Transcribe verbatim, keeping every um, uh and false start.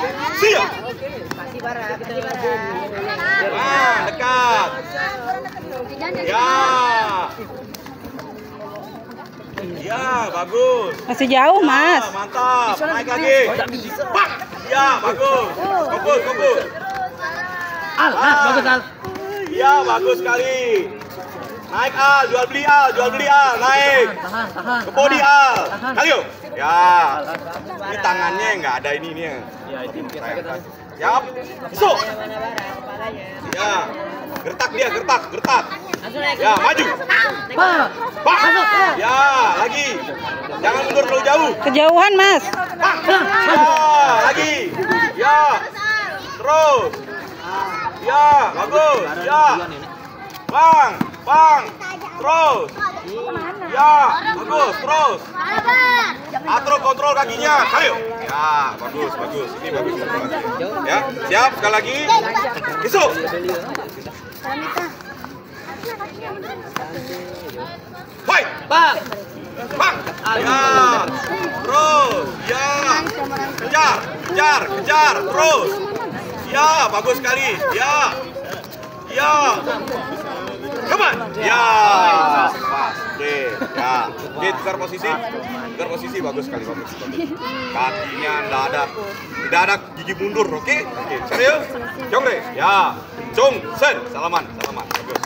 Siap. Kasih bara, kasih bara. Nah, dekat. Ya. Ya, bagus. Masih jauh, Mas. Ya, mantap. Naik lagi. Pak. Ya, bagus. Fokus, fokus. Al, nah, bagus Al. Ya, bagus sekali. Naik Al, jual beli Al, jual beli Al, naik. Tahan, tahan. Ke body Al. Tahan. Ayo. Ya. Di tangannya nggak ada ini nih. Ya, itu kita. Siap. Masuk. Mana bara, kepalanya. Ya. Gertak dia, gertak, gertak. Langsung naik. Ya, maju. Pak. Pak. Ya, lagi. Jangan mundur terlalu jauh. Kejauhan, Mas. Pak. Ya, lagi. Ya. Terus. Ya, bagus. Ya. Bang, bang. Terus. Ya, bagus. Terus. Atur kontrol kakinya. Ayo. Ya, bagus, bagus. Ini bagus. Ya, siap sekali lagi. Besok. Fight. Pak. Bang. Ya. Terus. Ya. Kejar, kejar, kejar. Terus. Ya, bagus sekali. Ya. Ya. Come on. Ya. Pas. Oke. Ya. Oke, tukar posisi. Tukar posisi bagus sekali, bagus. bagus. Kakinya enggak ada. Tidak ada gigi mundur, oke? Oke, serius? Jongre. Ya. Jong Sen. Salaman, salaman. Bagus.